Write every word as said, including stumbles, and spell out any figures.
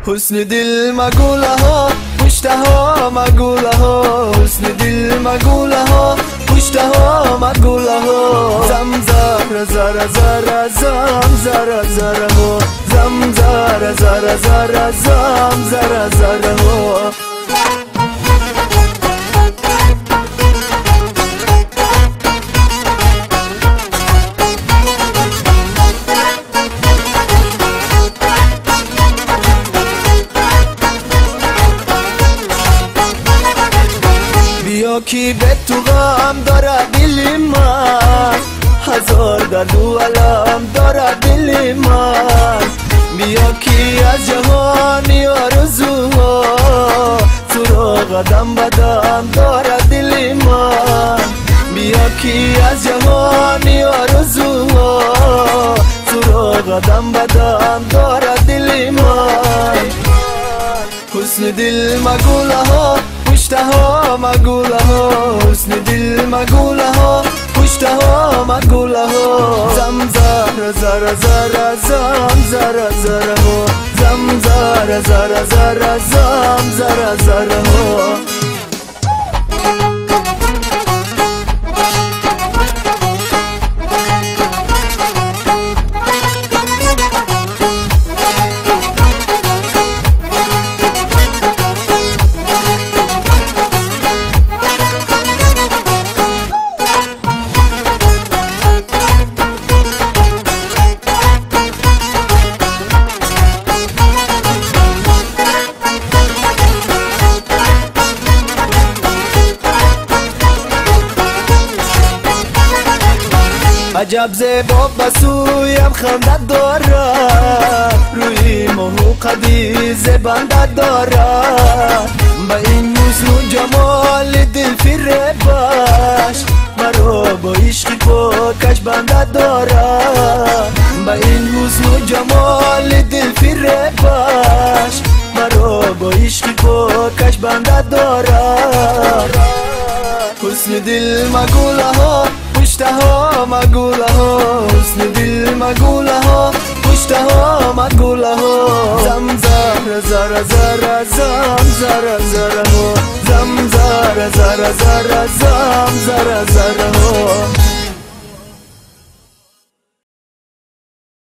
حسن دل مگوله ها پشته ها مگوله ها حسن دل مگوله ها پشته ها مگوله ها زم زهر زر زر زم زر زر ها زم زر زر زر زم زر زر ها بیا کی به تو غم داره دل من هزار درد و علم داره دل من بیا کی از جهانی آرزوها سراغ دم بدم داره دل من بیا کی از جهانی آرزوها سراغ دم بدم داره دل من حسن دل مگوله ها پشته ها مگوله ها حسن دل مگوله ها پشته ها مگوله ها زم زر زر زر زم زر زر ها زم زر زر زر زم زر زر ها عجب زیبا بسویم خنده دارد روی ماه و قدی زبنده دارد با این حسن و جمال دل فریبش مرا با عشق پاکش بنده دارد با این حسن و جمال دل فریبش مرا با عشق پاکش بنده دارد حسن دل مگوله ها پشته ها مگوله ها حسن دل مگوله ها پشته ها مگوله ها زم زر زر زر زم زر زر ها زم زر زر زر زم زر زر ها